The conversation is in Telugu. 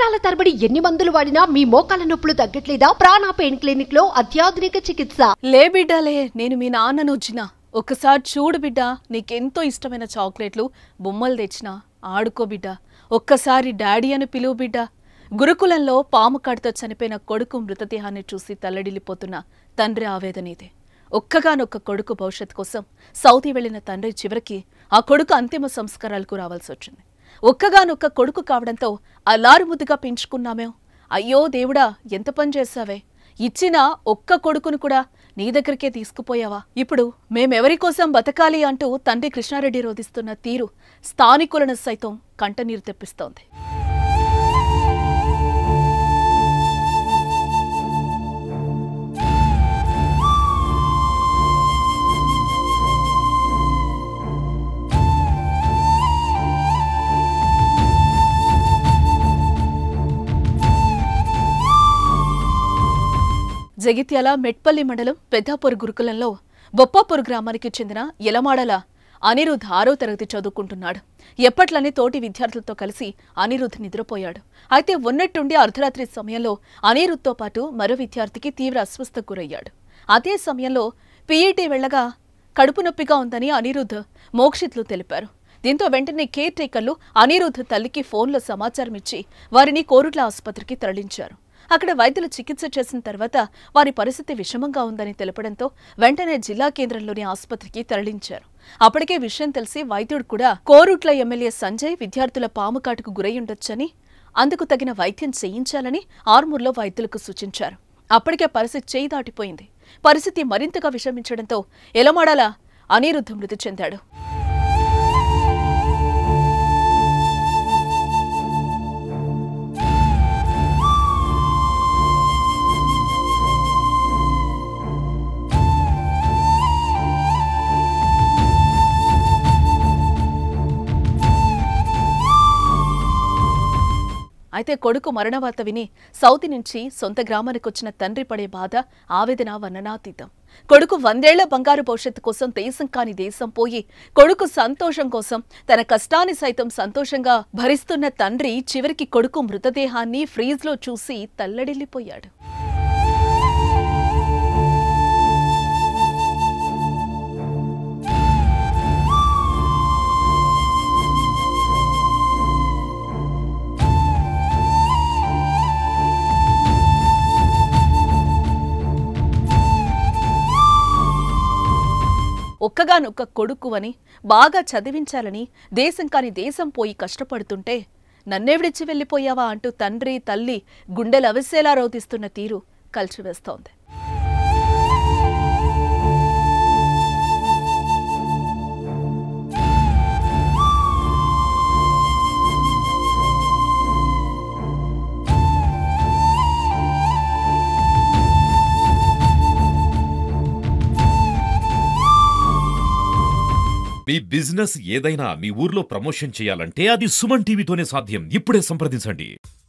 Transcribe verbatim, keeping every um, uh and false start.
సంవత్సరాల తరబడి ఎన్ని మందులు వాడినా మీ మోకాల నొప్పులు తగ్గట్లేదా? ప్రాణ పెయిన్ క్లినిక్ లో అత్యాధునిక చికిత్స. లే బిడ్డలే, నేను మీ నాన్నను వచ్చిన ఒక్కసారి చూడు బిడ్డ, నీకెంతో ఇష్టమైన చాక్లెట్లు బొమ్మలు తెచ్చినా ఆడుకో బిడ్డ. ఒక్కసారి డాడీ అని పిలువు బిడ్డ. గురుకులంలో పాము కాటుతో చనిపోయిన కొడుకు మృతదేహాన్ని చూసి తల్లడిల్లిపోతున్న తండ్రి ఆవేదన ఇదే. ఒక్కగానొక్క కొడుకు భవిష్యత్ కోసం సౌదీ వెళ్లిన తండ్రి చివరికి ఆ కొడుకు అంతిమ సంస్కారాలకు రావాల్సి వచ్చింది. ఒక్కగానొక్క కొడుకు కావడంతో అల్లారు ముద్దుగా పెంచుకున్నామే. అయ్యో దేవుడా, ఎంత పని చేశావే! ఇచ్చిన ఒక్క కొడుకును కూడా నీ దగ్గరికే తీసుకుపోయావా? ఇప్పుడు మేమెవరి కోసం బతకాలి అంటూ తండ్రి కృష్ణారెడ్డి రోధిస్తున్న తీరు స్థానికులను సైతం కంటనీరు తెప్పిస్తోంది. జగిత్యాల మెట్పల్లి మండలం పెద్దాపూర్ గురుకులంలో బొప్పాపూర్ గ్రామానికి చెందిన యలమాడల అనిరుద్ ఆరో తరగతి చదువుకుంటున్నాడు. ఎప్పట్లనే తోటి విద్యార్థులతో కలిసి అనిరుద్ నిద్రపోయాడు. అయితే ఉన్నట్టుండి అర్ధరాత్రి సమయంలో అనిరుద్తో పాటు మరో విద్యార్థికి తీవ్ర అస్వస్థకు గురయ్యాడు. అదే సమయంలో పీఈటీ వెళ్లగా కడుపు నొప్పిగా ఉందని అనిరుద్ మోక్షిత్లు తెలిపారు. దీంతో వెంటనే కేర్ టేకర్లు అనిరుద్ తల్లికి ఫోన్లో సమాచారం ఇచ్చి వారిని కోరుట్ల ఆసుపత్రికి తరలించారు. అక్కడ వైద్యులు చికిత్స చేసిన తర్వాత వారి పరిస్థితి విషమంగా ఉందని తెలపడంతో వెంటనే జిల్లా కేంద్రంలోని ఆసుపత్రికి తరలించారు. అప్పటికే విషయం తెలిసి వైద్యుడు కూడా కోరుట్ల ఎమ్మెల్యే సంజయ్ విద్యార్థుల పాము కాటుకు గురయ్యుండొచ్చని, అందుకు తగిన వైద్యం చేయించాలని ఆర్మూర్లో వైద్యులకు సూచించారు. అప్పటికే పరిస్థితి చేయి దాటిపోయింది. పరిస్థితి మరింతగా విషమించడంతో యలమాడల అనిరుద్ మృతి చెందాడు. అయితే కొడుకు మరణవార్త విని సౌతి నుంచి సొంత గ్రామానికి వచ్చిన తండ్రి పడే బాధ, ఆవేదన వర్ణనాతీతం. కొడుకు వందేళ్ల బంగారు భవిష్యత్తు కోసం దేశం కాని దేశం పోయి కొడుకు సంతోషం కోసం తన కష్టాన్ని సైతం సంతోషంగా భరిస్తున్న తండ్రి చివరికి కొడుకు మృతదేహాన్ని ఫ్రీజ్లో చూసి తల్లడిల్లిపోయాడు. ఒక్కగానొక్క కొడుకు అని బాగా చదివించాలని దేశం కాని దేశం పోయి కష్టపడుతుంటే నన్నే విడిచి వెళ్ళిపోయావా అంటూ తండ్రి తల్లి గుండెలవిసేలా రోధిస్తున్న తీరు కలిచివేస్తోంది. మీ బిజినెస్ ఏదైనా మీ ఊర్లో ప్రమోషన్ చేయాలంటే అది సుమన్ టీవీతోనే సాధ్యం. ఇప్పుడే సంప్రదించండి.